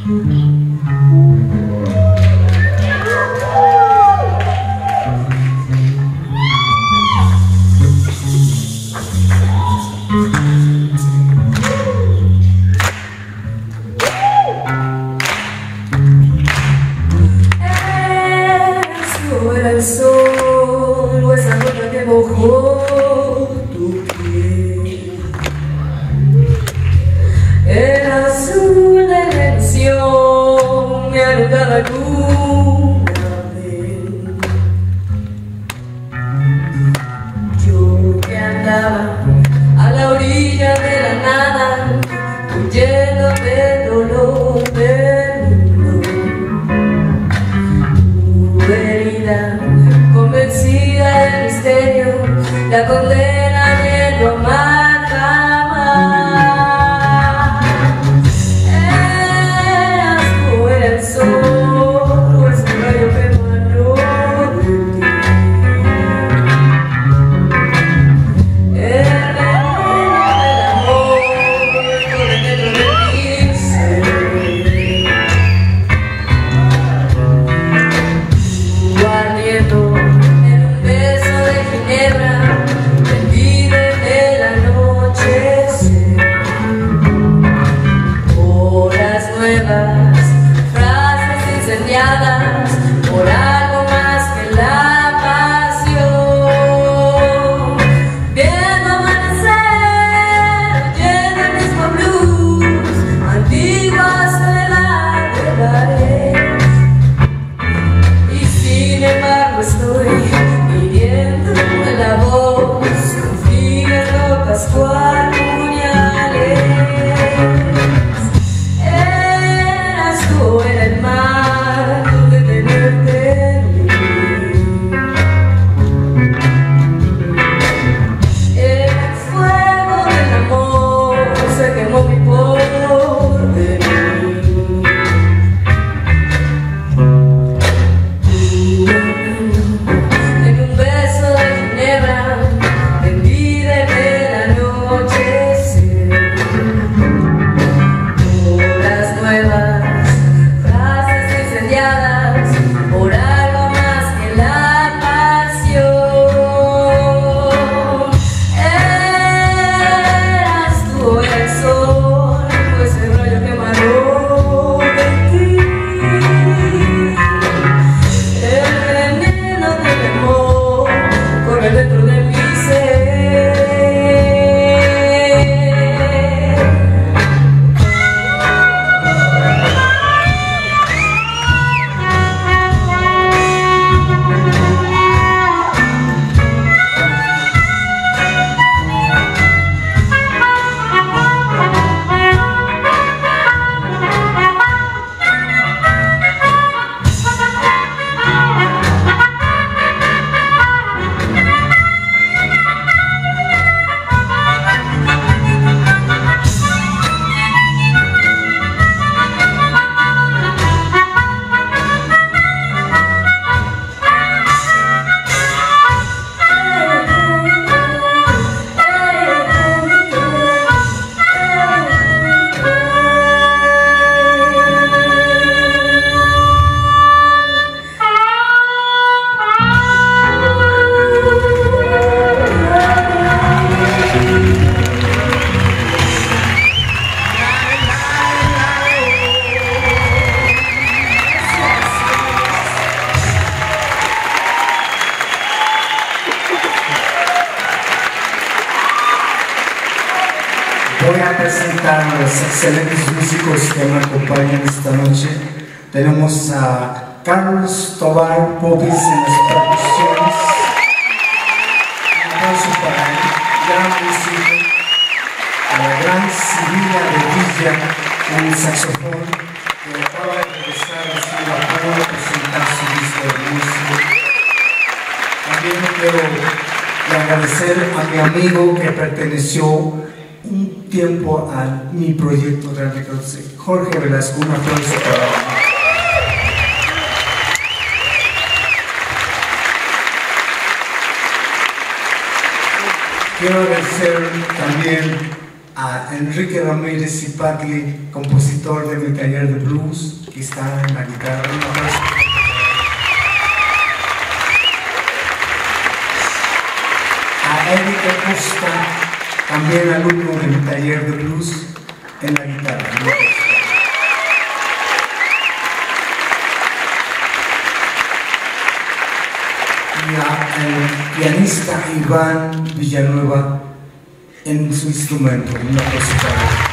El sol o esa gota que mojó tu piel, el azul de la ilusión me arrugaba alguna vez. Yo que andaba a la orilla de la nada, huyendo del dolor del mundo, tu herida convencida del misterio, la condena de no amar jamás. Eras tú el sol, o ese rayo que emanó de ti, el veneno del amor corre dentro de mi ser. Tu aliento en un beso de ginebra, tendido en el anochecer. Horas nuevas, frases incendiadas por algo más que la pasión. Viendo amanecer, oyendo el mismo blues, antigua soledad de bares. Y sin embargo estoy pidiendo la voz con fines locas cual puñales. Eras tú, era el mal de tenerte en mí. El fuego del amor se quemó mi porvenir. En un beso de ginebra, tendida en el anochecer. Horas nuevas, frases incendiadas por algo más que la pasión. Eras tú el sol, o ese rayo que emanó de ti, el veneno del amor corre dentro de mi ser. Voy a presentar a los excelentes músicos que me acompañan esta noche. Tenemos a Carlos Tobar Pobis en las percusiones. Un aplauso para el gran músico, a la gran Sibila de Villa en el saxofón, que acaba de regresar a Silva para presentar su disco de música. También quiero agradecer a mi amigo que perteneció un tiempo a mi proyecto de Records, Jorge Velasco. Un aplauso para él. Quiero agradecer también a Enrique Ramírez Zipagli, compositor de mi taller de blues, que está en la guitarra. A Erika Costa, también alumno de mi taller de blues, en la guitarra. Y al pianista Iván Villanueva en su instrumento, una música.